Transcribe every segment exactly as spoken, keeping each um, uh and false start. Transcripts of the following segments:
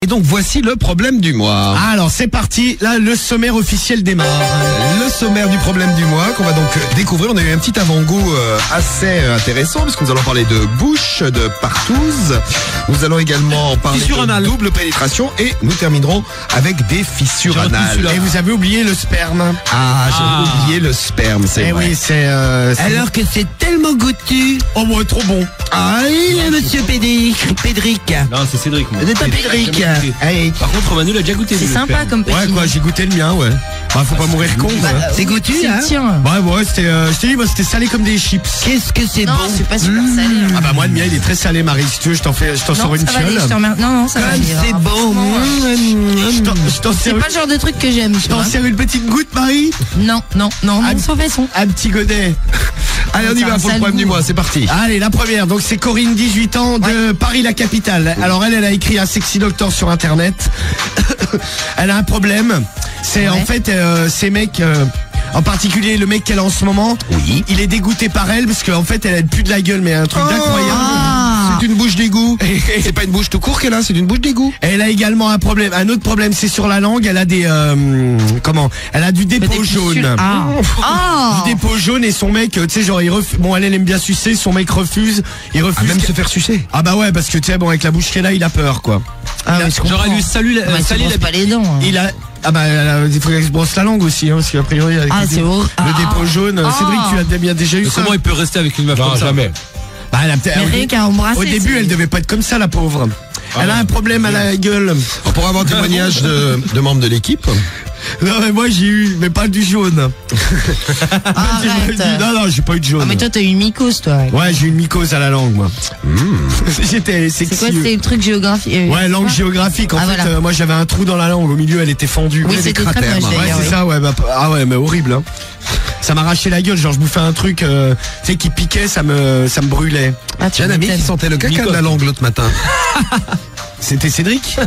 Et donc voici le problème du mois. Alors c'est parti, là le sommaire officiel démarre. Le sommaire du problème du mois qu'on va donc découvrir. On a eu un petit avant-goût euh, assez intéressant parce que nous allons parler de bouche, de partouze. Nous allons également parler Fissure de anale. double pénétration et nous terminerons avec des fissures J'ai retenu anales. celui-là. Et vous avez oublié le sperme. Ah, j'ai Ah. oublié le sperme, c'est Eh vrai. oui, c'est... Euh, c'est- Alors que c'est tellement goûtu. Oh moi trop bon. Ah, Il est monsieur Pédric. Pédric. Non, c'est Cédric, moi. Vous êtes un Pédric. Allez. Par contre, Manu l'a déjà goûté. C'est lui, sympa le sperme. comme petit. Ouais quoi, j'ai goûté le mien, ouais. Bah faut pas mourir con. Bah, quoi. euh, C'est goûtu, c'est hein le tien. Ouais ouais, c'était, euh, je t'ai dit, moi c'était salé comme des chips. Qu'est-ce que c'est Non, bon. c'est pas super salé. hein. Ah bah moi le mien il est très salé Marie, si tu veux je t'en fais, je t'en Non, sors une ça va aller, fiole. je te remercie. Non, non, ça va Comme aller. c'est hein. bon. Franchement, euh, Je t'en- je t'en C'est sers, pas le genre de truc que j'aime. je tu t'en vois. sers une petite goutte Marie. Non, non, non, Ah, non, sans façon. Un petit godet. Allez, on y Ça a va un pour le sale problème du goût. mois, c'est parti. Allez, la première, donc c'est Corinne, dix-huit ans, de Paris la capitale. Alors elle, elle a écrit un sexy doctor sur internet. Elle a un problème. C'est Ouais. en fait euh, ces mecs, euh, en particulier le mec qu'elle a en ce moment. Oui. Il est dégoûté par elle parce qu'en fait elle a plus de la gueule, mais un truc d'incroyable. Ah. C'est une bouche d'égout. C'est pas une bouche tout court qu'elle a, c'est une bouche d'égout. Elle a également un problème, un autre problème, c'est sur la langue. Elle a des euh, comment Elle a du dépôt Des jaune. fissures. Ah. Ah. Du dépôt jaune et son mec, euh, tu sais, genre il refuse. Bon, elle, elle aime bien sucer, son mec refuse. Il refuse. Ah, même qu'elle- se faire sucer. Ah bah ouais, parce que tu sais, bon, avec la bouche qu'elle a, il a peur, quoi. Ah oui, je comprends. J'aurais lui salu Ah, mais la, tu sali brosses la pas les dents. hein. Il a. Ah bah, elle a- il faut qu'elle se brosse la langue aussi, hein, parce qu'a priori, avec Ah, le, c'est dé- horrible. le Ah. dépôt jaune. Ah. Cédric, tu as bien déjà eu Mais ça. comment il peut rester avec une meuf Non, comme ça jamais. Bah, elle a peut-être- Mais rien qu'à embrasser. Au début, c'est- elle devait pas être comme ça, la pauvre. Elle a ouais. un problème à la gueule. On pourra avoir un témoignage de, de membres de l'équipe. Non, mais moi, j'ai eu, mais pas du jaune. Arrête. Non, non, j'ai pas eu de jaune. Ah, mais toi, t'as eu une mycose, toi. Ouais, j'ai eu une mycose à la langue, moi. J'étais C'est sexy. quoi, c'est le truc géographique euh, Ouais, c'est langue quoi géographique. En Ah, fait, voilà. euh, moi, j'avais un trou dans la langue. Au milieu, elle était fendue. Oui, Ouais, c'était des très cratères. moche, Ouais, d'ailleurs, c'est oui. ça, ouais. Bah, ah ouais, mais horrible, hein. Ça m'arrachait la gueule, genre je bouffais un truc, euh, tu sais, qui piquait, ça me, ça me brûlait. Ah, tu J'ai un ami m'étonnes. qui sentait le caca de Mycose. la langue l'autre matin. C'était Cédric.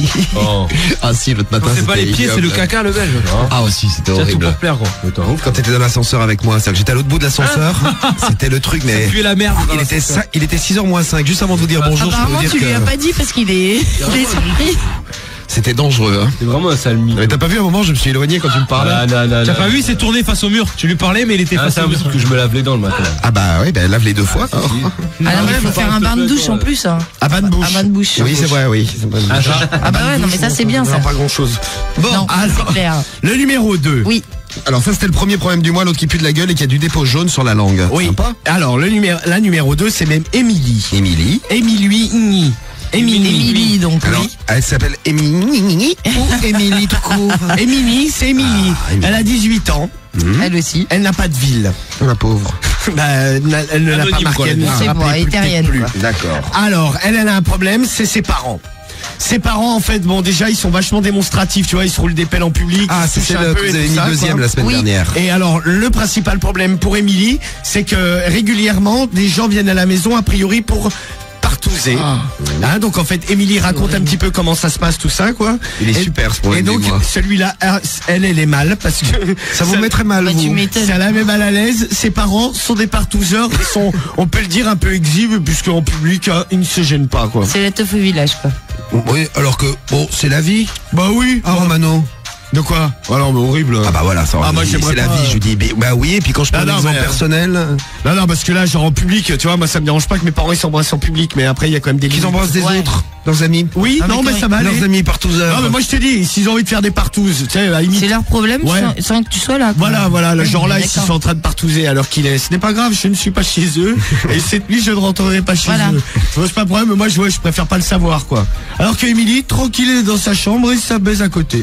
Oh. Ah si, l'autre matin. C'est pas les c'était pieds, c'est le ignoble. caca, le belge. Ah aussi, c'était C'est tout horrible. pour plaire, quoi. Quand t'étais dans l'ascenseur avec moi, c'est-à-dire que j'étais à l'autre bout de l'ascenseur, c'était le truc, mais Puer la merde. dans il était, l'ascenseur. ça, il était six heures moins cinq, juste avant de vous dire bonjour, je peux Apparemment, vous dire tu lui as que pas dit parce qu'il est, il est surpris. c'était dangereux. Hein. C'est vraiment un sale mytho. Mais t'as pas vu à un moment, je me suis éloigné quand tu me parlais. Ah, non, non, T'as non. pas vu, il s'est tourné face au mur. Tu lui parlais, mais il était Ah, face c'est au mur. impossible que je me lave les dents le matin. Ah bah oui, ben lave les deux fois. Ah non, mais il faut faire un bain de douche en plus. Hein. À bas de bouche. Un bain de bouche. Oui, c'est vrai, oui. Ah, ça. Ah bah ouais, non mais ça c'est bien ça. Pas grand chose. Bon, Non, alors. c'est clair. Le numéro deux. Oui. alors ça c'était le premier problème du mois, l'autre qui pue de la gueule et qui a du dépôt jaune sur la langue. Oui. Sympa. Alors, le numéro, la numéro deux, c'est même Émilie. Émilie. Émilie. Émilie. Émilie donc. Alors, Oui. elle s'appelle Émilie ou Émilie tout court. Émilie, c'est Émilie. Ah, Émilie. Elle a dix-huit ans. Elle aussi. Elle n'a pas de ville. La pauvre. Bah, elle n'a- elle ne l'a pas Anonyme, marqué. quoi, Elle ne la se C'est rappelait bon, plus, elle est terrienne, peut-être plus. quoi. D'accord. Alors, elle, elle a un problème, c'est ses parents. Ses parents, en fait, bon, déjà, ils sont vachement démonstratifs, tu vois, ils se roulent des pelles en public. Ah, ils c'est se touchent celle un que peu et vous avez tout mis ça, deuxième quoi. la semaine Oui. dernière. Et alors, le principal problème pour Émilie, c'est que régulièrement, des gens viennent à la maison, a priori, pour partouzer. Hein, donc, en fait, Émilie raconte un petit peu comment ça se passe, tout ça, quoi. Il est Et- super ce Et problème donc, du mois. celui-là, ah, elle, elle est mal, parce que Ça vous mettrait mal, Bah, tu vous. m'étonnes. ça la met mal à l'aise. Ses parents sont des partouzeurs. Ils sont, on peut le dire, un peu exhibes, puisqu'en public, hein, ils ne se gênent pas, quoi. C'est la teuf au village quoi. Oui, alors que, bon, c'est la vie. Bah oui. Ah, Romano. De quoi? Alors, mais horrible. Ah bah voilà, ça Ah, moi, j'aimerais c'est la pas, vie, euh. je dis, mais- bah oui, et puis quand je prends Ah, un non, exemple mais, euh, personnel, Non, non, parce que là, genre en public, tu vois, moi, ça me dérange pas que mes parents ils s'embrassent en public, mais après, il y a quand même des qu'ils limites. embrassent des Ouais. autres, leurs amis. Oui, Ah, non, mais mais ça va aller. Leurs amis partouzeurs. Non, mais moi, je te dis, s'ils ont envie de faire des partouzes, tu sais, à la limite. C'est leur problème Ouais. sans, sans que tu sois là. quoi. Voilà, voilà, le Oui, genre là, ils d'accord. sont en train de partouzer alors qu'il est. Ce n'est pas grave, je ne suis pas chez eux. Et cette nuit, je ne rentrerai pas chez Voilà. eux. Tu vois, c'est pas un problème, mais moi, je, ouais, je préfère pas le savoir, quoi. Alors que Émilie, tranquille, elle est dans sa chambre et ça baise à côté.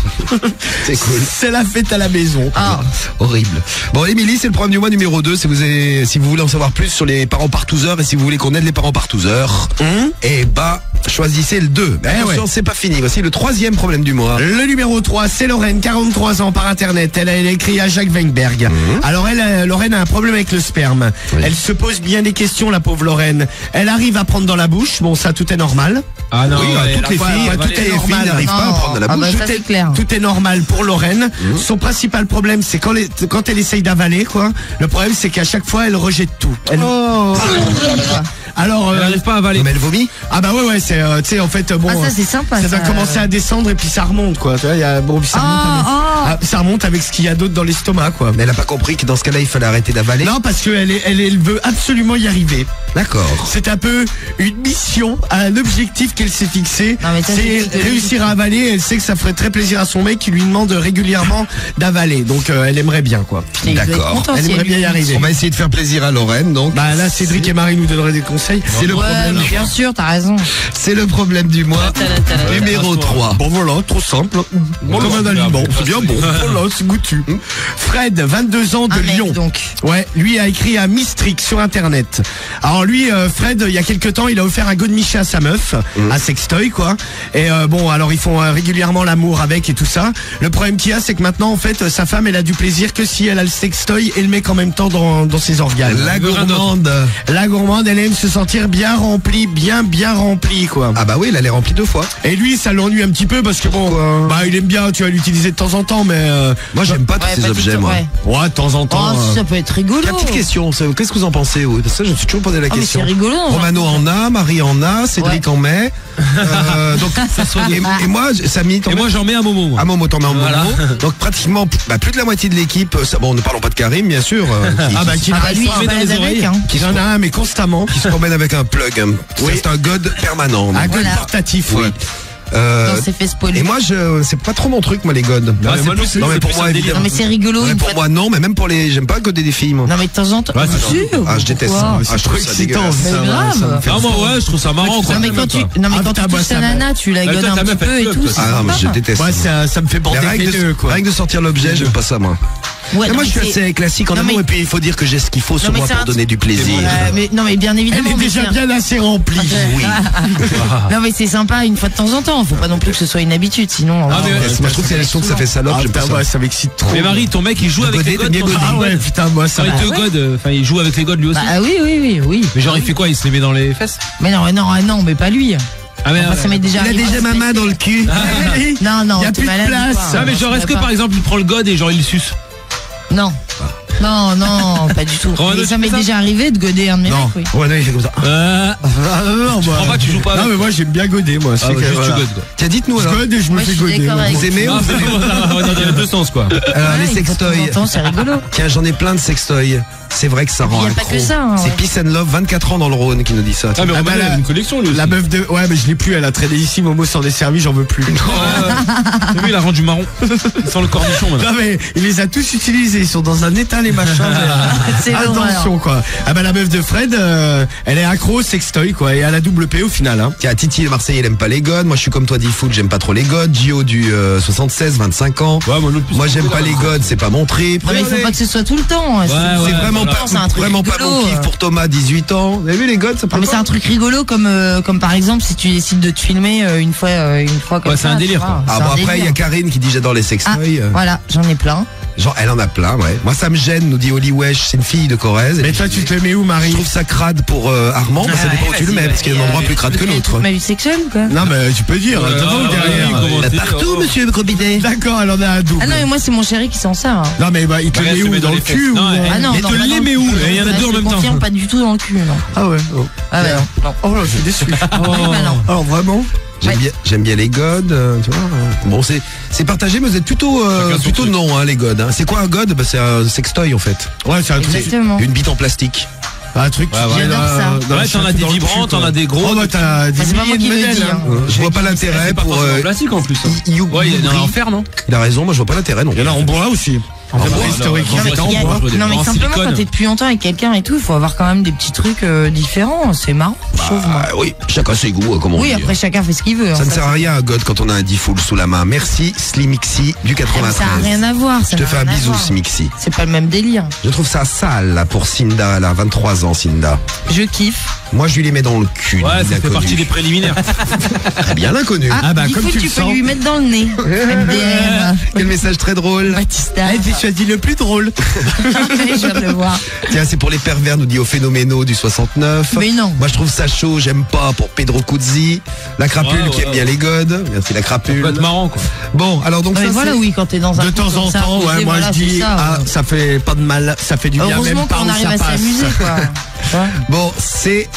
C'est cool. C'est la fête à la maison. Ah, Horrible. Bon, Émilie, c'est le problème du mois numéro deux. Si vous, avez, si vous voulez en savoir plus sur les parents partouzeurs et si vous voulez qu'on aide les parents partouzeurs, Hum eh bah, choisissez le deux. Mais Eh attention, ouais. c'est pas fini. Voici le troisième problème du mois. Le numéro trois, c'est Lorraine, quarante-trois ans par internet. Elle a, elle a écrit à Jacques Weinberg. Alors elle, euh, Lorraine a un problème avec le sperme. Oui. Elle se pose bien des questions, la pauvre Lorraine. Elle arrive à prendre dans la bouche. Bon, ça, tout est normal. Ah non, Oui, ouais, toutes la les fois, filles, elle va toutes aller- les filles normal. n'arrivent pas à Non. prendre de la Ah bouche. bah, tout ça, est c'est clair. Tout est normal pour Lorraine. Son principal problème, c'est quand, les- quand elle essaye d'avaler, quoi. Le problème, c'est qu'à chaque fois, elle rejette tout. Elle- Oh. Alors, Elle euh, n'arrive pas à avaler. Non, mais elle vomit. ah bah ouais, ouais, c'est, euh, tu sais, en fait, bon. Ah, ça, euh, c'est sympa, Ça doit ça. commencer à descendre et puis ça remonte, quoi. Tu vois, il y a, bon, puis ça remonte. Ah, avec, ah. ah, ça remonte avec ce qu'il y a d'autre dans l'estomac, quoi. Mais elle a pas compris que dans ce cas-là, il fallait arrêter d'avaler. Non, parce qu'elle est, elle, elle veut absolument y arriver. D'accord. C'est un peu une mission, un objectif qu'elle s'est fixé. Non, mais ça, C'est c'est- réussir à avaler. Elle sait que ça ferait très plaisir à son mec qui lui demande régulièrement d'avaler. Donc, euh, elle aimerait bien, quoi. Il doit être D'accord. content Elle si aimerait lui bien y dit. arriver. On va essayer de faire plaisir à Lorraine, donc. Bah là, Cédric et Marie nous donneraient des conseils. C'est le Ouais, problème. mais bien sûr, t'as raison. C'est le problème du mois. Ta-da-ta-da. Numéro trois. Bon voilà, trop simple. Comme un aliment, c'est bien bon. Voilà, c'est goûtu. Fred, vingt-deux ans de Un mec, Lyon. donc. Ouais, lui a écrit un Mistrix sur internet. Alors lui, euh, Fred, il y a quelques temps, il a offert un godemiché à sa meuf, un sextoy quoi. Et euh, bon, alors ils font euh, régulièrement l'amour avec et tout ça. Le problème qu'il y a, c'est que maintenant, en fait, sa femme, elle a du plaisir que si elle a le sextoy et le met en même temps dans, dans ses organes. La Elle veut rien gourmande. La gourmande, elle aime se sentir bien remplie, bien bien remplie quoi. Ah bah oui, elle est remplie deux fois. Et lui, ça l'ennuie un petit peu parce que bon, Pourquoi bah il aime bien, tu vas l'utiliser de temps en temps, mais euh, Moi, j'aime pas tous Ouais, ces pas objets, du tout, moi. ouais. ouais, de temps en temps. Oh, euh, ça peut être rigolo. La petite question, c'est- qu'est-ce que vous en pensez vous Parce que ça, je me suis toujours posé la Ah, mais question. c'est rigolo. hein. Romano en a, Marie en a, Cédric Ouais. en met. Euh, donc, et, et moi, Samy, t'en Et mets moi, j'en mets un moment. moi. Ah Momo, t'en mets en Voilà. Momo. Donc pratiquement bah, plus de la moitié de l'équipe. ça- Bon, ne parlons pas de Karim, bien sûr. euh, qui, Ah bah qui- qui Ah, bah, lui, il met se dans les balade oreilles. avec, hein. il en a un mais constamment. qui se promène avec un plug. hein. Oui. C'est un god permanent. Un donc. god Voilà. portatif. Oui. Oui. Euh, On s'est fait spoiler. et moi, je, c'est pas trop mon truc, moi, les gods. Ah, Non, c'est mais, plus- non, mais c'est pour plus moi, un délire. évidemment. Non, mais c'est rigolo. Ouais, une pour fois- moi, non, mais même pour les, j'aime pas goder des filles, moi. Non, mais de temps en temps. Ouais, c'est Sûr, Ah, je déteste pourquoi ça. Ah, je trouve ça dégueulasse. Mais ça, grave. ça me fait- Ah, moi, ouais, je trouve ça marrant. quoi. Non, mais quand tu, non, mais Ah, quand putain, tu moi, touches ça ta me- nana, tu la Bah, godes toi, un ta petit meuf, elle peu et flotte, tout. toi. c'est Ah, non, mais je sympa. déteste Ouais, ça. ça, ça me fait Les penser règles, que de, quoi. règles de sortir l'objet, j'aime pas ça, moi. Ouais, Et non, moi, je suis mais c'est- assez classique en Non, amour, mais- et puis il faut dire que j'ai ce qu'il faut sur mais moi c'est pour un donner truc- du plaisir. Ouais, mais non, mais bien Elle évidemment. est mais déjà c'est un- bien assez remplie. Oui. Non, mais c'est sympa une fois de temps en temps. Faut pas non plus que ce soit une habitude, sinon. Ah, mais euh, ouais, Moi, je trouve que c'est la chose que ça fait salope, Ah, j'aime pas putain, ça. ouais, ça m'excite trop. Mais Marie, ton mec, il joue avec godet, les godes. t'aimes bien quand goder. il- Ah ouais, putain, moi ça Quand il va. te gode, euh, enfin, il joue avec les godes lui aussi. Bah oui, oui, oui, oui. Mais genre, il fait quoi? Il se les met dans les fesses? Mais non, non, ah non, mais pas lui. Ah, mais Enfin, ça m'est déjà Il a arrivé. déjà ma main dans le cul. Non, non, Y a t'es plus de malade ou place. quoi Ah, mais genre, Ça est-ce que va par pas. exemple, il prend le god et genre, il le suce? Non. Non, non, pas du tout. Romano, Mais tu ça m'est fais ça déjà arrivé de goder un de mes Non. mecs, oui. Ouais, non, il fait comme ça. Euh. Ah, non, Tu moi- prends pas, tu joues pas Non, avec. mais moi j'aime bien goder, moi. Ah, C'est ouais, que, juste tu voilà. godes, quoi. Tiens, dites-nous Je alors. gode et je me Moi, fais je suis goder. d'accord moi. avec Vous aimez ou Ah, vous aimez ouais, dans les deux sens, quoi. Alors, les Ouais, une fois de temps sextoys. en temps, c'est rigolo. Tiens, j'en ai plein de sextoys. C'est vrai que ça rend y a pas accro. que ça, hein, C'est ouais. Peace and Love, vingt-quatre ans dans le Rhône, qui nous dit ça. Ah, mais Ah, Romano, bah, il a la- une collection lui aussi. La meuf de. Ouais, mais je l'ai plus, elle a traîné ici, Momo s'en est servi, j'en veux plus. T'as vu, il a rendu marron. Sans le cornichon maintenant. Non mais il les a tous utilisés, ils sont dans un état les machins. C'est mais, euh, l'horreur. attention quoi. Ah bah la meuf de Fred, euh, elle est accro au sextoy quoi, et à la double P au final. Hein. Tiens, Titi le Marseillais, il aime pas les godes. Moi, je suis comme toi, D-Foot, j'aime pas trop les godes. Gio du euh, soixante-seize, vingt-cinq ans. Ouais, moi, non plus. Moi, j'aime pas les godes, c'est pas mon trip. Non, mais il faut pas que ce soit tout le temps. C'est- Ouais, C'est ouais, vraiment voilà. pas, C'est un truc vraiment pas rigolo, mon kiff euh. pour Thomas, dix-huit ans. Vous avez vu les godes, ça Non, peut mais c'est un truc rigolo comme euh, comme par exemple si tu décides de te filmer euh, une fois euh, une fois comme Ouais, ça. c'est un tu délire, vois. quoi. Ah C'est bon, un après, il y a délire. Karine qui dit j'adore les Ah, sextoys. Euh, voilà, j'en ai plein. Genre, elle en a plein, ouais. Moi, ça me gêne, nous dit Oli Wesh, c'est une fille de Corrèze. Et Mais puis, toi tu te le mets où je Marie? trouve ça crade pour euh, Armand, mais ça dépend où tu le mets, parce qu'il y a un endroit plus crade que l'autre. Ma vie sexuelle ou quoi? Non mais tu peux dire, Ouais, devant ou ouais, derrière. ouais, comment- Bah, partout, monsieur Cobidet. D'accord, elle en a un double. Ah non, mais moi c'est mon chéri qui s'en sert. hein. Non mais bah il te Bah, le elle met se où? met Dans dans le les cul fesses. ou Non, elle- Ah non, Mais non, te pas les dans met le où cul. Il y en a Là, deux en je te même temps. confirme, pas du tout dans le cul, non. Ah ouais. Oh, Ah ouais, non. oh là je suis déçu. Ah bah non. Alors vraiment? J'aime Ouais. bien, j'aime bien les godes, euh, tu vois. euh. Bon, c'est, c'est partagé, mais vous êtes plutôt, euh, Chacun son plutôt truc. non, hein, les godes. Hein. C'est quoi un gode? Bah, c'est un sextoy, en fait. Ouais c'est un truc. Exactement. Une bite en plastique. Un truc qui ouais. vient J'adore dans- ça. dans Ouais, le t'en as château des dans le vibrants, cul, t'en quoi. as des gros. Oh bah t'as des Ah, c'est pas moi milliers de qui le modèles. dis, hein. hein. Je vois pas l'intérêt C'est pas pour. forcément euh, plastique en plus. hein. I- You- Ouais, il y en a You- en fer, non? Il a raison, moi je vois pas l'intérêt non. Il y en a en bois aussi. En bois, préhistorique. non, il y non, en a en Il y a- bois. je vois des Non mais en simplement silicone. quand t'es depuis longtemps avec quelqu'un et tout, il faut avoir quand même des petits trucs euh, différents. C'est marrant, je trouve. moi. Ah, oui, chacun ses goûts, euh, comme on Oui, dit. après chacun fait ce qu'il veut. Ça hein, ne sert à rien un god quand on a un D-Full sous la main. Merci Slimixi du Ça quatre-vingt-treize. n'a rien à voir. Je te fais un bisou Slimixi. C'est pas le même délire. Je trouve ça sale là, pour Cinda, elle a vingt-trois ans Cinda. Je kiffe. Moi je lui les mets dans le cul. Ouais, ça fait l'inconnu. partie des préliminaires. Très bien l'inconnu. Ah, Ah bah, il comme faut tu que tu le peux sens. lui mettre dans le nez. M D M. Quel message très drôle. Batista. Elle dit tu as dit le plus drôle. Je viens de le voir. Tiens, c'est pour les pervers, nous dit au phénoméno du soixante-neuf. Mais non. Moi je trouve ça chaud, j'aime pas pour Pedro Cuzzi. La crapule Ouais, qui ouais, aime bien ouais. les godes. Merci la Ça peut crapule. être marrant, quoi. Bon, alors donc Non, mais ça voilà, c'est- oui, quand t'es dans un De truc temps comme en ça, temps, posé, ouais, moi voilà, je dis, c'est ça. ah, ça fait pas de mal, ça fait du bien, Heureusement même pas qu'on où arrive ça à passe. s'amuser, quoi. Bon, c'est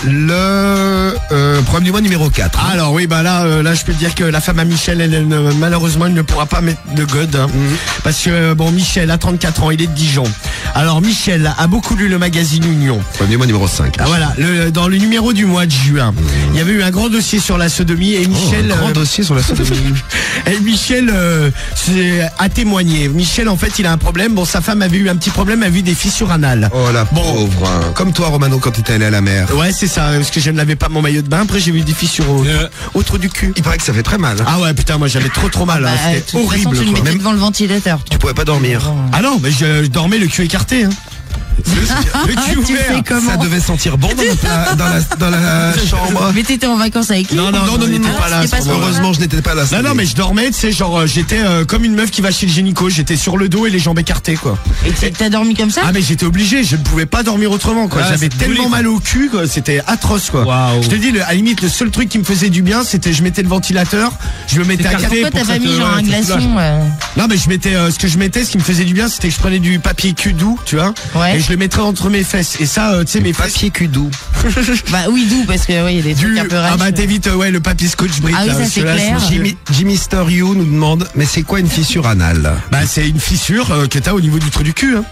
le euh, problème du mois numéro quatre. hein. Alors oui, bah là, euh, là, je peux te dire que la femme à Michel, elle, elle ne- malheureusement, elle ne pourra pas mettre de god, hein. Parce que euh, bon, Michel a trente-quatre ans, il est de Dijon. Alors Michel a beaucoup lu le magazine Union. Problème du mois numéro cinq. Ah voilà, le, dans le numéro du mois de juin, il y avait eu un grand dossier sur la sodomie et Michel, Oh, un grand euh, dossier sur la sodomie. et Michel euh, c'est- a témoigné. Michel, en fait, il a un problème. Bon, sa femme avait eu un petit problème, elle a eu des fissures anales. Oh la Bon. pauvre. hein. Comme toi, Romano, quand tu étais allé à la mer. Ouais, c'est ça, parce que je ne lavais pas mon maillot de bain. Après, j'ai eu des fissures au, Euh. au trou du cul. Il paraît que ça fait très mal. hein. Ah ouais, putain, moi j'avais trop trop mal. Bah, hein. de C'était toute façon, horrible. tu le quoi. mettais Même- devant le ventilateur. Tu pouvais pas dormir. Ah non, mais je, je dormais le cul écarté. Hein. Le, le cul Tu ouvert. fais comment Ça devait sentir bon dans la, dans la, dans la chambre. Mais t'étais en vacances avec lui? Non, non, Non, non, on non, était non, pas là. c'était à pas ce ce moment-là. Heureusement, je n'étais pas là. Non, non, mais je dormais, tu sais, genre, euh, j'étais euh, comme une meuf qui va chez le gynéco. J'étais sur le dos et les jambes écartées, quoi. Et t'as- t'as dormi comme ça? Ah, mais j'étais obligé, je ne pouvais pas dormir autrement, quoi. Ah, J'avais c'est tellement brûlé, quoi. mal au cul, quoi. C'était atroce, quoi. Waouh. Je te dis, le- à la limite, le seul truc qui me faisait du bien, c'était je mettais le ventilateur, je me mettais à Écarté. côté Pourquoi pour t'as que pas ça mis te- genre un ouais, ça te soulage. glaçon? euh, Non, mais je mettais, euh, ce que je mettais, ce qui me faisait du bien, c'était que je prenais du papier cul doux, tu vois. Ouais. Et je le mettrais entre mes fesses. Et ça, euh, tu sais, mes fesses. Papier cul doux. Bah oui, doux, parce que oui, il y a des Du... trucs un peu Ah rêches. bah t'évites, euh, ouais, le papier scotch brite. Ah oui, là, ça, parce c'est que là, clair. c'est- Jimmy, Jimmy Star You nous demande, mais c'est quoi une fissure anale? Bah c'est une fissure euh, que t'as au niveau du trou du cul. Hein.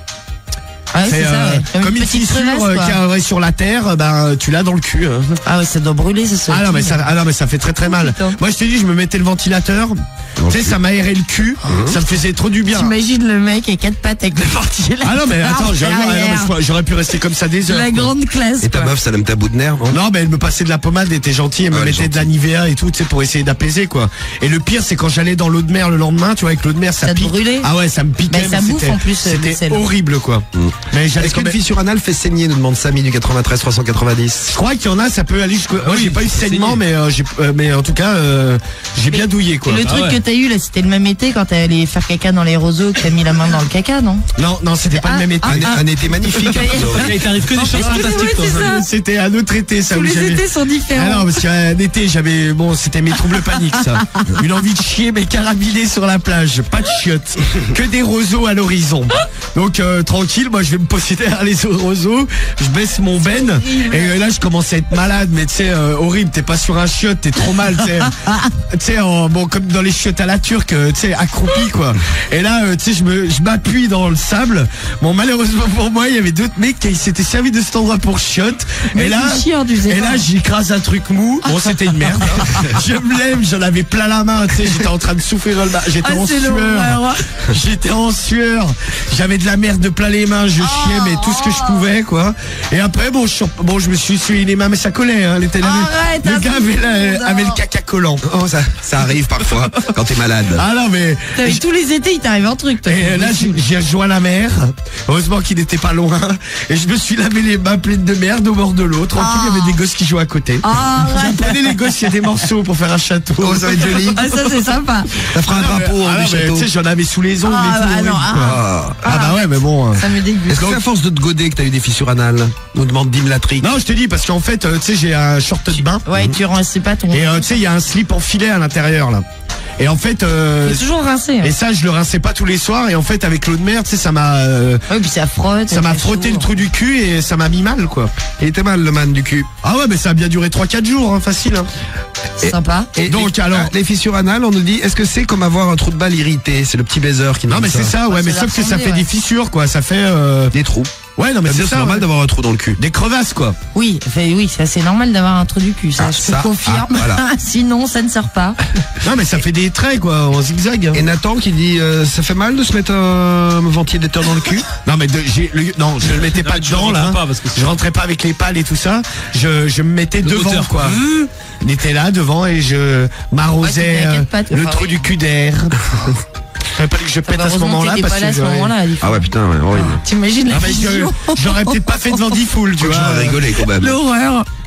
Ah ouais, c'est ça, ouais. euh, comme une petite fissure crevasse, euh, quoi. qu'il y aurait sur la terre, euh, ben tu l'as dans le cul. hein. Ah ouais, ça doit brûler, ça se Ah non mais ça, ah non mais ça fait très très mal. putain. Moi je t'ai dit, je me mettais le ventilateur. Tu sais, ça m'aérait le cul, ça me faisait trop du bien. T'imagines le mec avec quatre pattes avec le ventilateur. Ah non mais attends, j'aurais, ah non, mais je- j'aurais pu rester comme ça des heures. La quoi. grande classe. Et ta quoi. meuf, ça l'aime ta bout de nerf, non? Non, mais elle me passait de la pommade, elle était gentille, elle me Ah, elle est mettait de la Nivea et tout, tu sais, pour essayer d'apaiser, quoi. Et le pire, c'est quand j'allais dans l'eau de mer le lendemain, tu vois, avec l'eau de mer, ça, Ça te pique. brûlait. Ah ouais, ça me piquait. Bah, ça mais bouffe, c'était- en plus, euh, le C'était sel. horrible, quoi. Mais j'allais Est-ce quand qu'une même- fissure anale fait saigner, nous demande Samy du quatre-vingt-treize trois cent quatre-vingt-dix. Je crois qu'il y en a, ça peut aller jusqu'au. Moi, oui, j'ai pas eu de c'est saignement, saigné. mais euh, j'ai, euh, mais en tout cas, euh, j'ai bien douillé, quoi. Et le Ah truc ouais. que t'as eu là, c'était le même été quand t'es allé faire caca dans les roseaux, que t'as mis la main dans le caca, non? Non, non, c'était pas Ah, le même été. ah, Un, un été magnifique. Ça y est. hein, Il t'arrive que des choses fantastiques, toi. c'est ça. C'était un autre été, ça. Tous où les j'avais- étés sont différents. Ah non, parce qu'un été, j'avais, bon, c'était mes troubles paniques, ça. Une envie de chier, mais carabiner sur la plage. Pas de chiottes. Que des roseaux à l'horizon. Donc, euh, tranquille, moi, je vais me poser derrière les roseaux. Je baisse mon ben. Et euh, là, je commence à être malade, mais tu sais, euh, horrible. T'es pas sur un chiotte, t'es trop mal, tu sais. Tu sais, en- bon, comme dans les chiottes à la turque, euh, tu sais, accroupi, quoi. Et là, euh, tu sais, je me, je m'appuie dans le sable. Bon, malheureusement pour moi, il y avait d'autres mecs qui s'étaient servis de cet endroit pour chiottes. Et là, c'est chiant, tu sais et pas. là, j'écrase un truc mou. Bon, c'était une merde. hein. Je me lève, j'en avais plein la main, tu sais, j'étais en train de souffrir le bas. J'étais Ah, en c'est sueur. l'horreur. J'étais en sueur. J'avais de la merde de plein les mains, je chiais, mais tout ce que je pouvais, quoi. Et après, bon, je, suis- bon, je me suis essuyé les mains, mais ça collait, hein. Les télé- Arrête, le un gars peu avait, la- de avait le non. caca collant. Oh, ça, ça arrive parfois quand t'es malade. Ah non, mais. T'as vu, tous les étés, il t'arrive un truc, toi. Et euh, là, j'ai- j'ai rejoint la mer. Heureusement qu'il n'était pas loin. Et je me suis lavé les mains pleines de merde au bord de l'eau. Tranquille, il y avait des gosses qui jouaient à côté. Ah, ouais. J'apprenais les gosses, il y a des morceaux pour faire un château. Oh, ça va être joli. Ah, ça, c'est sympa. Ça fera un drapeau Ah hein, non, du mais, château. tu sais, j'en avais sous les ongles Ah, et tout. bah, horrible, non, quoi. Ah. Ah bah ouais, mais bon. euh. Ça me dégoûte. Est-ce que c'est à force de te goder que t'as eu des fissures anales? Nous demande Dim Latrick. Non, je te dis, parce qu'en fait, euh, tu sais, j'ai un short de bain. Ouais, tu rinces pas ton. Et euh, tu sais, il y a un slip en filet à l'intérieur, là. Et en fait, euh, C'est toujours rincé. hein. et ça, je le rinçais pas tous les soirs. Et en fait, avec l'eau de mer, tu sais, ça m'a, euh, Ouais, puis ça frotte. ça m'a fait frotté chaud. le trou du cul et ça m'a mis mal, quoi. Il était mal, le man du cul. Ah ouais, mais ça a bien duré trois quatre jours, hein, facile. Hein. C'est sympa. Et Donc, les, alors- ah, les fissures anales, on nous dit, est-ce que c'est comme avoir un trou de balle irrité? C'est le petit baiser qui nous Non, dit mais c'est ça, ouais, Ouais, mais ça sauf doit que ça ressembler, fait ouais. des fissures, quoi. Ça fait, euh... Des trous. ouais, non, mais C'est c'est ça. normal ouais. d'avoir un trou dans le cul. Des crevasses, quoi. Oui, fait, oui, ça c'est normal d'avoir un trou du cul, ça, Ah, je ça, te confirme. ah, voilà. Sinon, ça ne sert pas. Non, mais ça fait des traits, quoi, en zigzag. hein. Et Nathan qui dit, euh, ça fait mal de se mettre un ventilateur dans le cul? Non, mais de- j'ai le- non, je le mettais Non, pas mais tu dedans, rentres là. pas, parce que c'est- Je rentrais pas avec les pales et tout ça. Je, je me mettais De devant, hauteur. quoi. Il était là, devant, et je Ouais, m'arrosais t'étais à euh, quatre pattes, le enfin, trou oui. du cul d'air. J'aurais pas dit que je pète à ce Heureusement que moment-là, t'étais parce pas là à que ce j'aurais- moment-là. il faut- Ah ouais, putain, ouais, horrible. T'imagines la Ah, mais je- vision. j'aurais peut-être pas fait devant dix foules, tu vois. J'aurais rigolé quand même. L'horreur.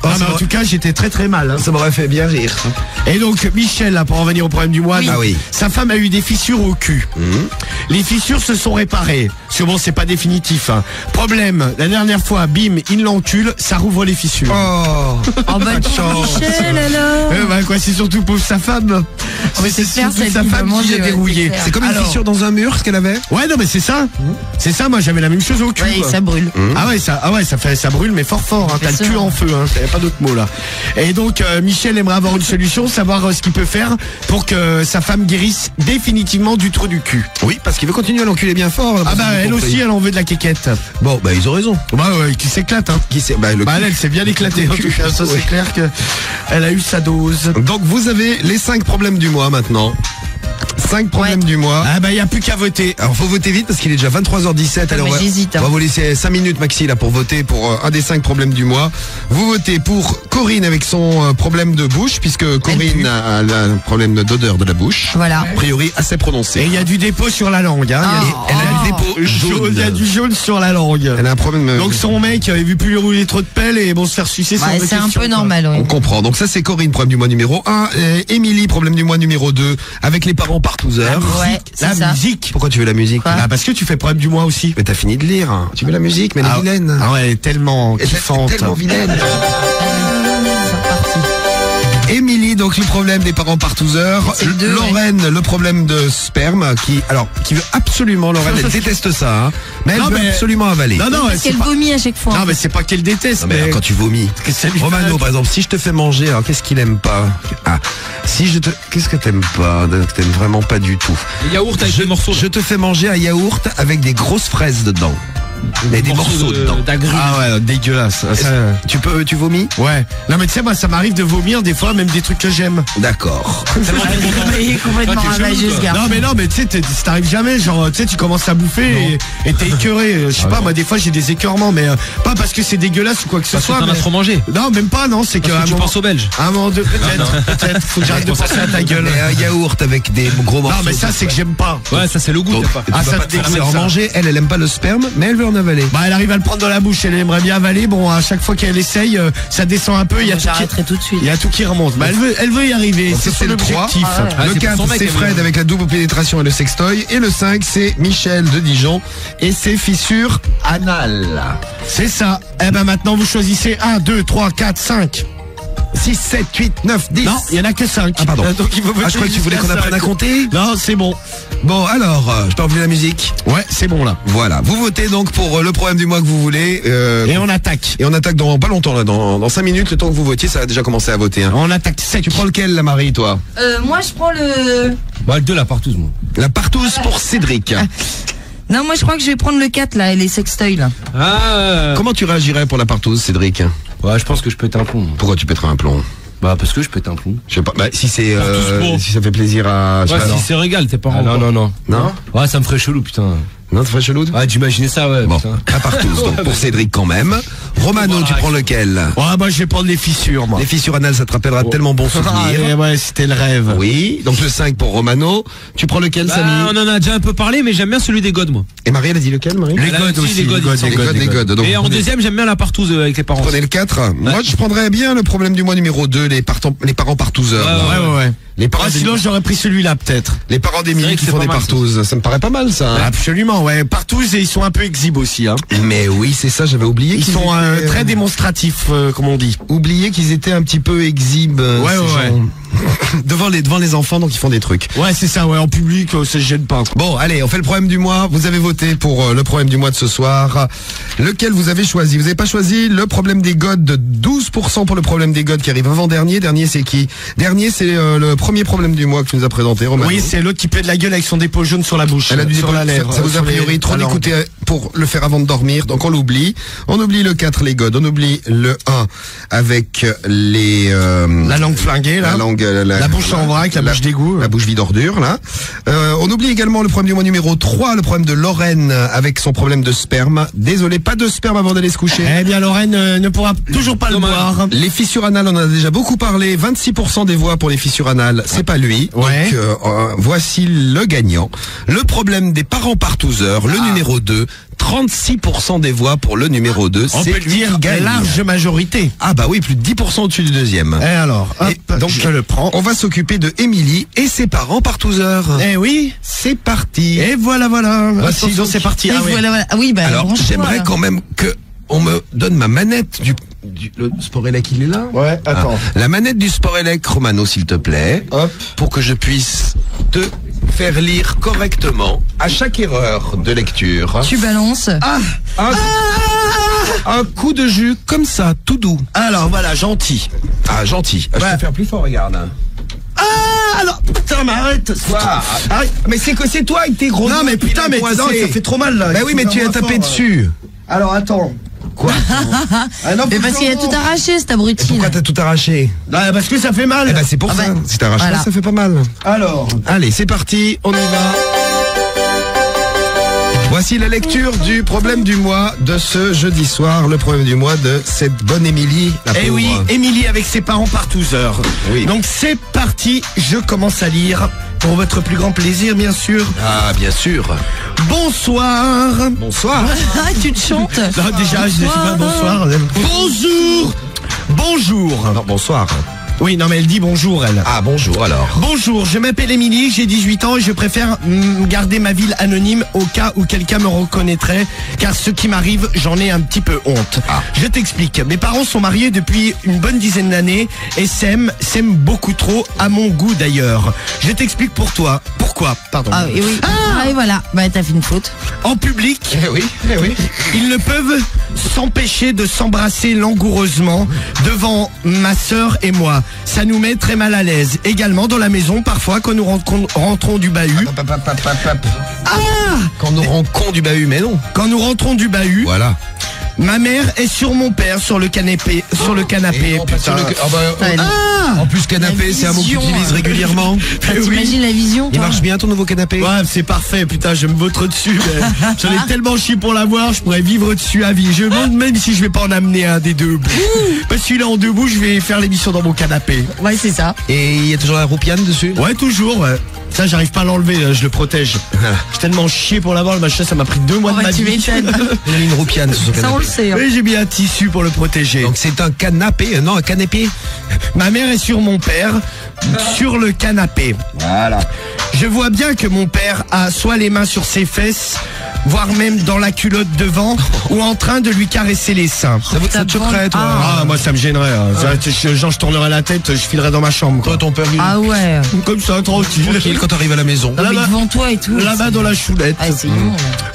Ah, mais ça en m'aurait- tout cas, j'étais très très mal. hein. Ça m'aurait fait bien rire. Et donc, Michel, là, pour en venir au problème du mois, Oui. donc, Ah oui. sa femme a eu des fissures au cul. Les fissures se sont réparées. Parce que bon, c'est pas définitif. hein. Problème, la dernière fois, bim, il l'encule, ça rouvre les fissures. Oh, Oh bah chance. Michel alors. Euh, bah quoi, c'est surtout pour sa femme. mais c'est clair, surtout c'est sa elle qui femme va qui manger, l'a ouais, dérouillé. c'est clair. c'est comme une Alors- fissure dans un mur, ce qu'elle avait. Ouais, non, mais c'est ça. C'est ça, moi j'avais la même chose au cul. Ouais, quoi. ça brûle. Ah ouais, ça, ah ouais, ça fait, ça brûle, mais fort fort. Hein. T'as le Bien cul sûr. en feu. Hein. T'avais pas d'autre mot là. Et donc euh, Michel aimerait avoir une solution, savoir euh, ce qu'il peut faire pour que sa femme guérisse définitivement du trou du cul. Oui, parce qu'il veut continuer à l'enculer bien fort. là, Ah parce bah que j'ai elle compris. aussi, elle en veut de la quéquette. Bon, bah ils ont raison. Bah ouais, qui s'éclate. Hein. Qui sait bah, le Bah cul. elle, elle s'est bien éclatée. En tout cas, ça c'est Oui. clair que elle a eu sa dose. Donc vous avez les cinq problèmes du mois maintenant. cinq problèmes du mois. Ah bah y a plus qu'à voter. Alors faut voter vite parce qu'il est déjà vingt-trois heures dix-sept. Ah, Alors mais on va- j'hésite, hein. on va vous laisser cinq minutes maxi là pour voter pour euh, un des cinq problèmes du mois. Vous votez pour Corinne avec son euh, problème de bouche puisque Corinne a, a un problème d'odeur de la bouche. Voilà. A priori assez Et prononcé. il y a du dépôt sur la langue. Hein. Il y a- Oh. Elle a le dépôt jaune. Il y a du jaune sur la langue. Elle a un problème. euh, Donc son mec avait vu plus lui rouler trop de pelle et bon se faire sucer sans Ouais, vraie c'est un question, peu quoi. normal, On oui. comprend. Donc ça c'est Corinne, problème du mois numéro un. Et Émilie, problème du mois numéro deux, avec les parents partouzeurs. Ouais, La c'est ça. musique. Pourquoi tu veux la musique Quoi Ah parce que tu fais problème du mois aussi. Mais t'as fini de lire. hein. Tu veux la musique, mais elle est Ah, vilaine. ah ouais, elle est tellement Elle est kiffante. tellement vilaine. C'est reparti. Émilie, donc le problème des parents partouzeurs. C'est le deux, Lorraine, le problème de sperme, qui, alors, qui veut absolument, Lorraine, elle déteste ça, hein, mais elle Non, veut mais- absolument avaler. Non non, Parce c'est qu'elle pas... vomit à chaque fois. non mais c'est pas qu'elle déteste. Non, mais mais alors, quand tu vomis. que ça lui fait- Romano, par exemple, si je te fais manger, alors qu'est-ce qu'il aime pas? Ah, si je te, qu'est-ce que t'aimes pas? Que t'aimes vraiment pas du tout. Les yaourts avec Je, des morceaux. je te fais manger un yaourt avec des grosses fraises dedans. Et des morceaux de- dedans. d'agrumes. Ah ouais, dégueulasse. Ça, Tu peux, tu vomis? ouais. Non mais tu sais moi ça m'arrive de vomir des fois même des trucs que j'aime. D'accord. Il est complètement Ah, t'es ravageux, chelou, ce toi. gars. Non mais non mais tu sais t'es- ça t'arrive jamais genre tu sais tu commences à bouffer et et t'es écœuré. Je sais pas moi des fois j'ai des écœurements mais euh, pas parce que c'est dégueulasse ou quoi que ce Parce que soit. t'en as mais- trop mangé. Non même pas non c'est Parce qu'à que un tu moment penses aux Belges. à un moment de peut-être peut-être faut que j'arrête de penser à ta gueule. Mais un yaourt avec des gros morceaux. Non mais ça c'est que j'aime pas. Ouais, ça c'est le goût. Donc, t'as pas. tu Ah, vas ça pas te te faire dégoûte, en ça. manger. Elle, elle aime pas le sperme, mais elle veut en avaler. Bah elle arrive à le prendre dans la bouche, elle aimerait bien avaler. Bon à chaque fois qu'elle essaye, euh, ça descend un peu. Il y a tout qui, J'arrêterai tout de suite. il y a tout qui remonte. Bah elle veut, elle veut y arriver. Donc, C'est ça, son c'est le trois. objectif. Ah ouais. Ah, le c'est pour quatre, son mec, c'est elle Fred veut. avec la double pénétration et le sextoy. Et le cinq, c'est Michel de Dijon et ses fissures anales. C'est ça. Eh ben maintenant vous choisissez un, deux, trois, quatre, cinq. six, sept, huit, neuf, dix. Non, il y en a que cinq. Ah, pardon. Donc il faut Ah, je crois que tu voulais qu'on jusqu'à apprenne à cinq. compter. Non, c'est bon. Bon, alors, euh, je peux enlever la musique. Ouais, c'est bon là. Voilà. Vous votez donc pour euh, le problème du mois que vous voulez. euh, Et on attaque. et on attaque dans pas longtemps, là, dans, dans cinq minutes, le temps que vous votiez, ça a déjà commencé à voter. Hein. On attaque sec. Tu prends lequel, la Marie, toi? Euh, moi, je prends le... Bah, le deux, la partouze, moi. La partouze pour Cédric. Non, moi, je crois que je vais prendre le quatre, là, et les sextoys, là. Ah. Comment tu réagirais pour la partouze, Cédric? Ouais, je pense que je pète un plomb. moi. Pourquoi tu pèterais un plomb? Bah, parce que je pète un plomb. Je sais pas. Bah, si c'est, Partouze euh, pour. si ça fait plaisir à. je sais Ouais, pas, si c'est régal, tes parents. Ah, non, non, non. non. Ouais, ça me ferait chelou, putain. Non, ça fait chelou. Ouais, t'imagines ça, ouais. Bon, putain. à partouze, donc pour Cédric quand même. Romano, Voilà, tu prends lequel? Ouais, moi je vais prendre les fissures, moi. Les fissures anales, ça te rappellera tellement bons Ah, souvenirs. ouais, ouais, c'était le rêve. Oui, donc le cinq pour Romano. Tu prends lequel, Bah, Samy? on en a déjà un peu parlé, mais j'aime bien celui des godes, moi. Et Marie, elle a dit lequel, Marie? Les Elle a godes aussi, aussi. les godes, les godes, ils les Les godes, godes, les les godes. godes. Donc, Et en prenez- deuxième, j'aime bien la partouze euh, avec les parents. Prenez le quatre. Moi, je prendrais bien le problème du mois numéro deux, les, partant- les parents partouzeurs. Ouais, Ouais, ouais, ouais. Les parents, Ah, sinon j'aurais pris celui-là peut-être. les parents C'est d'Émilie vrai que qui c'est font pas des mal, partouzes. Ça me paraît pas mal, ça. hein. Absolument, ouais. Partout, et ils sont un peu exhibes aussi. Hein. Mais oui, c'est ça, j'avais oublié Ils qu'ils sont euh, étaient, très euh, démonstratifs, euh, comme on dit. oublié qu'ils étaient un petit peu exhibes. euh, Ouais, ces ouais, gens. devant les devant les enfants, donc ils font des trucs. Ouais, c'est ça, ouais. En public, euh, ça se gêne pas. Bon, allez, on fait le problème du mois. Vous avez voté pour euh, le problème du mois de ce soir. Lequel vous avez choisi? Vous n'avez pas choisi le problème des godes de douze pour cent pour le problème des godes qui arrive avant dernier. Dernier, c'est qui? Dernier, c'est euh, le premier problème du mois que tu nous as présenté, Romain. Oui, c'est l'autre qui pète la gueule avec son dépôt jaune sur la bouche. Elle a dû sur dépôt- la lèvre. Ça, ça vous a sur les- priori trop la langue. écouté pour le faire avant de dormir, donc on l'oublie. On oublie le quatre, les godes. On oublie le un avec les... euh, La langue flinguée, là. La langue... euh, La bouche en vrac, la bouche d'égout. La bouche vide ordure, là. Euh, on oublie également le problème du mois numéro trois, le problème de Lorraine avec son problème de sperme. Désolé, pas de sperme avant d'aller se coucher. Eh bien, Lorraine euh, ne pourra toujours pas Dommage. le boire. Les fissures anales, on en a déjà beaucoup parlé. vingt-six pour cent des voix pour les fissures anales, c'est pas lui. Ouais. Donc, euh, euh, voici le gagnant. Le problème des parents partouzeurs, le numéro deux, trente-six pour cent des voix pour le numéro deux. On C'est peut le lui dire, qui gagne. large majorité. Ah bah oui, plus de dix pour cent au-dessus du deuxième. Et alors, hop, Et donc, je le prends. On va s'occuper de Émilie et ses parents par douze heures. Eh oui. C'est parti. Et voilà, voilà. Voici Attention, donc- c'est parti. Et Ah oui. voilà, voilà. Ah oui, bah, Alors, branche-toi, j'aimerais là. quand même que on me donne ma manette du, du le Sporelec, il est là. Ouais, attends. Ah, la manette du Sporelec, Romano, s'il te plaît. Hop. Pour que je puisse te faire lire correctement à chaque erreur de lecture. Tu balances. Ah, Un, un coup de jus comme ça, tout doux. alors voilà, gentil. Ah, gentil. Ah, Je Ouais. peux faire plus fort, regarde. Ah, alors, putain, mais arrête. Quoi Arrête. Mais c'est que c'est toi avec tes gros Non, doigts mais qui putain, l'as mais coincé. non, ça fait trop mal là. Bah Il oui, faut mais faire tu as moins tapé fort, dessus. Alors attends. Quoi Ah, non, Mais faut parce que qu'il a je- tout arraché, cet abruti. Pourquoi là. t'as tout arraché? Ah, parce que ça fait mal. Eh ben c'est pour Ah ça. bah, Si t'arraches voilà. pas, ça fait pas mal. Alors, Allez, c'est parti, on y va. Voici la lecture du problème du mois de ce jeudi soir, le problème du mois de cette bonne Émilie. la eh pauvre. oui, Émilie avec ses parents par douze heures. Oui. Donc c'est parti, je commence à lire pour votre plus grand plaisir, bien sûr. Ah, bien sûr. Bonsoir. Bonsoir. Ah, tu te chantes. Non, déjà, je dis pas bonsoir. Bonjour. Bonjour. Non, bonsoir. Oui, non, mais elle dit bonjour, elle. Ah, bonjour alors. Bonjour, je m'appelle Émilie, j'ai dix-huit ans et je préfère mm, garder ma ville anonyme au cas où quelqu'un me reconnaîtrait, car ce qui m'arrive, j'en ai un petit peu honte. Ah. Je t'explique, mes parents sont mariés depuis une bonne dizaine d'années et s'aiment, s'aiment beaucoup trop, à mon goût d'ailleurs. Je t'explique pour toi. Pourquoi Pardon. Ah, et oui. Ah, et voilà. Bah, t'as fait une faute. En public, Eh oui, eh oui. ils ne peuvent s'empêcher de s'embrasser langoureusement devant ma sœur et moi. Ça nous met très mal à l'aise. Également dans la maison, parfois, quand nous rentrons, rentrons du bahut. Pap, pap, pap, pap, pap. Ah Quand nous rend con du bahut, mais non. Quand nous rentrons du bahut, Voilà. ma mère est sur mon père sur le canapé. Sur le Et canapé, non, pas sur putain. le- ah bah, oh. Ouais, Ah En plus, canapé, La c'est un mot que tu vision, utilises euh. régulièrement. Eh oui. T'imagines la vision, Il toi? marche bien ton nouveau canapé? Ouais, c'est parfait, putain, je me vautre dessus. mais J'en ai tellement chié pour l'avoir, je pourrais vivre dessus à vie. Je me demande même si je vais pas en amener un des deux. Parce que celui-là en debout, je vais faire l'émission dans mon canapé. Ouais, c'est ça. Et il y a toujours la roupiane dessus? Ouais, toujours, ouais. Ça, j'arrive pas à l'enlever, là, je le protège. J'ai tellement chié pour l'avoir, le machin, ça m'a pris deux mois Oh, de bah, ma tu vie. m'étonnes. Il y a une roupiane sur ce Ça, on canapé. le sait. hein. Oui, j'ai mis un tissu pour le protéger. Donc c'est un canapé, euh, non, un canapé. Ma mère est sur mon père, sur le canapé. Voilà. Je vois bien que mon père a soit les mains sur ses fesses, voire même dans la culotte devant, ou en train de lui caresser les seins. Ça, vous- ça te choquerait, toi? Ah, moi ça me gênerait. hein. Ça, je- Genre je tournerais la tête, je filerais dans ma chambre. Toi, Quoi. ton père, il Ah ouais. Comme ça, tranquille. tranquille quand t'arrives à la maison. Là, Mais Là-bas- devant toi et tout. Là-bas dans la choulette. Ah, c'est bon.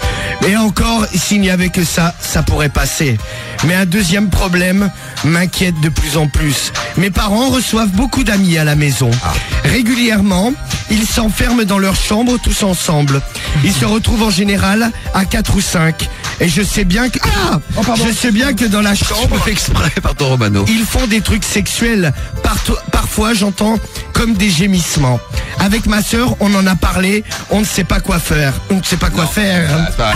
Et encore, s'il n'y avait que ça, ça pourrait passer. Mais un deuxième problème m'inquiète de plus en plus. Mes parents reçoivent beaucoup d'amis à la maison. Régulièrement, ils s'enferment dans leur chambre tous ensemble. Ils se retrouvent en général à quatre ou cinq. Et je sais bien que... Ah Je sais bien que dans la Tu chambre... fais exprès, pardon, Romano. Ils font des trucs sexuels. Parto- Parfois, j'entends comme des gémissements. Avec ma sœur, on en a parlé. On ne sait pas quoi faire. On ne sait pas quoi faire.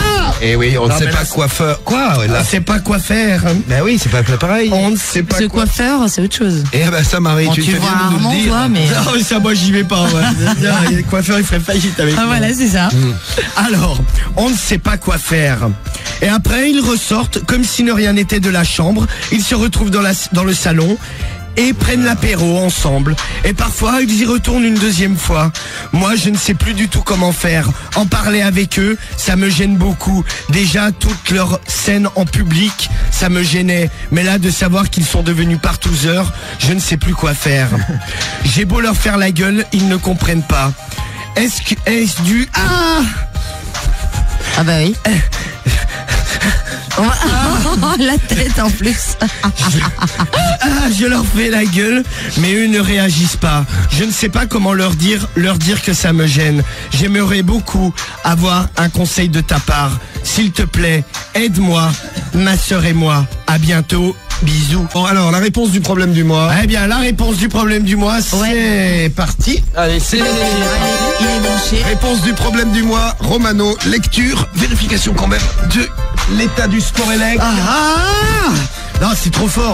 Et oui, on ne Non, sait mais pas là, quoi faire. Quoi, ouais, On là? ne sait pas quoi faire. Ben oui, c'est pas pareil. On ne sait pas Ce quoi coiffeur, c'est autre chose. Eh ben ça, Marie, Bon, tu tu fais vois bien de nous rarement, le dire. toi, mais. Non, mais ça, moi, j'y vais pas. Ouais. Les coiffeurs, ils feraient faillite avec Ah, moi. voilà, c'est ça. Alors, on ne sait pas quoi faire. Et après, ils ressortent comme si ne rien n'était de la chambre. Ils se retrouvent dans, la, dans le salon et prennent l'apéro ensemble. Et parfois, ils y retournent une deuxième fois. Moi, je ne sais plus du tout comment faire. En parler avec eux, ça me gêne beaucoup. Déjà, toutes leurs scènes en public, ça me gênait. Mais là, de savoir qu'ils sont devenus partouzeurs, je ne sais plus quoi faire. J'ai beau leur faire la gueule, ils ne comprennent pas. Est-ce que, est-ce du... Ah! Ah, bah oui. La tête en plus. Ah, je leur fais la gueule, mais eux ne réagissent pas. Je ne sais pas comment leur dire, leur dire que ça me gêne. J'aimerais beaucoup avoir un conseil de ta part. S'il te plaît, aide-moi, ma sœur et moi. À bientôt. Bisous. Bon, alors, la réponse du problème du mois. Eh bien, la réponse du problème du mois, c'est Ouais. parti. Allez, c'est... Allez, il est branché. Réponse du problème du mois, Romano, lecture, vérification quand même de l'état du Sporelec. Ah, ah non, c'est trop fort. Hein.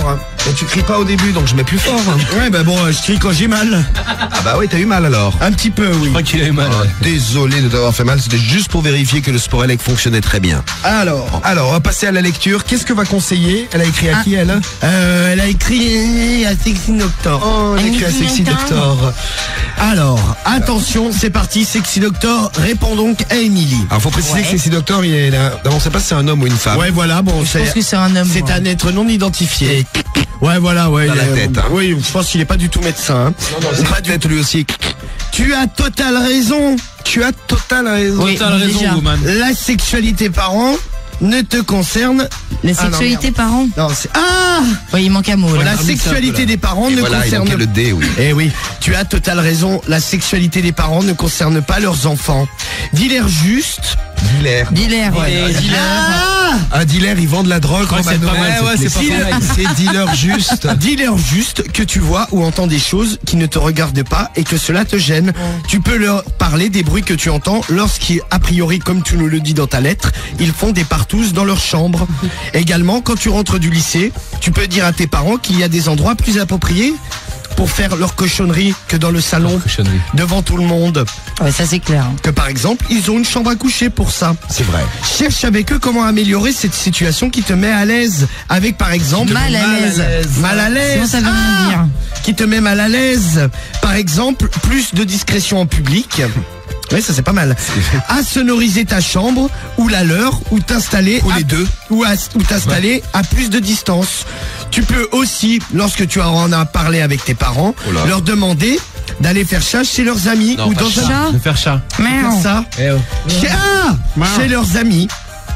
Mais tu cries pas au début, donc je mets plus fort. hein. Ouais, bah bon, euh, je crie quand j'ai mal. Ah bah oui, t'as eu mal alors. Un petit peu, oui. Je crois qu'il avait mal. Ah, ouais. désolé de t'avoir fait mal, c'était juste pour vérifier que le Sporelec fonctionnait très bien. Alors, Alors, on va passer à la lecture. Qu'est-ce que va conseiller? Elle a écrit à qui, elle? euh, elle a écrit à Sexy Doctor. Oh, elle a écrit à Sexy Doctor. Alors, attention, c'est parti, Sexy Doctor répond donc à Émilie. Alors, faut préciser que Sexy Doctor, il est là. On sait pas si c'est un homme ou une femme. Ouais, voilà, bon, Je pense que c'est un homme. c'est moi. un être non identifié. Ouais, voilà, ouais. Dans il la est- tête, hein. Oui, je pense qu'il est pas du tout médecin. hein. Non, non, c'est pas du tout lui aussi. Tu as total raison. Tu as total raison. Oui, T'as raison, déjà. woman. La sexualité par an ne te concerne. La Ah non, sexualité merde. par an. Non, c'est ah. Oui, il manque un mot là. La Ah oui, sexualité ça, des parents Et ne voilà, il concerne manquait le D, oui. Eh oui, tu as total raison. La sexualité des parents ne concerne pas leurs enfants. Dis-leur juste. Dealer. Dealer. Et dealer. Ah Un dealer, il vend de la drogue. crois que c'est Romano. pas mal, Ouais, cette ouais, c'est pas flexible. mal. C'est dealer juste. Dis-leur juste que tu vois ou entends des choses qui ne te regardent pas et que cela te gêne. Tu peux leur parler des bruits que tu entends lorsqu'ils, a priori, comme tu nous le dis dans ta lettre, ils font des partouzes dans leur chambre. Également, quand tu rentres du lycée, tu peux dire à tes parents qu'il y a des endroits plus appropriés pour faire leur cochonnerie que dans le salon, Cochonnerie. devant tout le monde. Ouais, ça c'est clair. Que par exemple, ils ont une chambre à coucher pour ça. C'est vrai. Cherche avec eux comment améliorer cette situation qui te met à l'aise. Avec par exemple... Mal à l'aise. Mal à l'aise. Sinon, ça veut rien Ah dire. Qui te met mal à l'aise. Par exemple, plus de discrétion en public. Oui, ça c'est pas mal. À sonoriser ta chambre ou la leur ou t'installer Ou à- les deux. ou, à- ou t'installer à plus de distance. Tu peux aussi, lorsque tu en as parlé avec tes parents, Oh là. leur demander d'aller faire chat chez leurs amis Non, ou pas dans chat. un Chat. De faire chat. faire Merde. ça Eh oh. chez, ah, chez leurs amis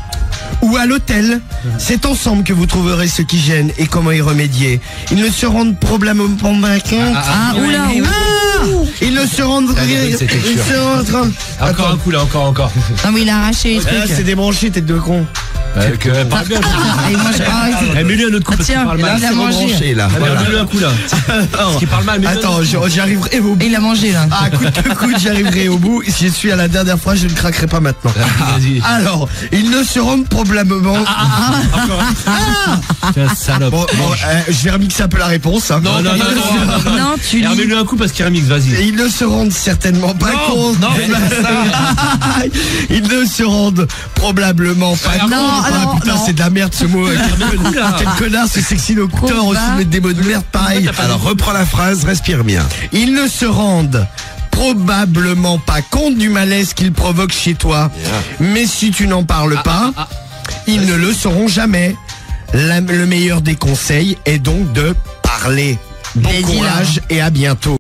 ou à l'hôtel. C'est ensemble que vous trouverez ce qui gêne et comment y remédier. Ils ne se rendent probablement pas compte. Ah, oula, Ah, oula. ils ne se rendent Elle est bonne, cette ils lecture. se rendent- Encore Attends. un coup là, encore, encore. Non, mais il a arraché les Ah, trucs. c'est débranché, tête de con. Euh, que, elle parle bien. Ah, il mange- ah, Eh, mets-lui un autre coup Ah, parce qu'il tiens, parle il mal. a C'est mangé. rebranché, là. Allez, Voilà. mets-lui un coup là. Parce qu'il parle mal, mais Attends, je- j'y arriverai au bout. Il a mangé là. Ah, coûte que coûte, j'y arriverai au bout. Si je suis à la dernière fois, je ne craquerai pas maintenant. Vas-y. Alors, ils ne se rendent probablement... Tiens, salope. Bon, bon, euh, je vais remixer un peu la réponse. hein. Non, non, non, non, non, non. Non, tu Et lis. remets-lui un coup parce qu'il remix, vas-y. Et ils ne se rendent certainement pas Non, compte. non, fais pas ça. Ils ne se rendent probablement pas Non, compte. Ah, non, putain, non. c'est de la merde ce mot. Quel, quel connard ce sexy docteur aussi Proba- mettre des mots de merde pareil. Alors, reprends la phrase, respire bien. Ils ne se rendent probablement pas compte du malaise qu'ils provoquent chez toi. Mais si tu n'en parles pas, ils ne le sauront jamais. La- le meilleur des conseils est donc de parler. Bon Il a dit là. courage et à bientôt.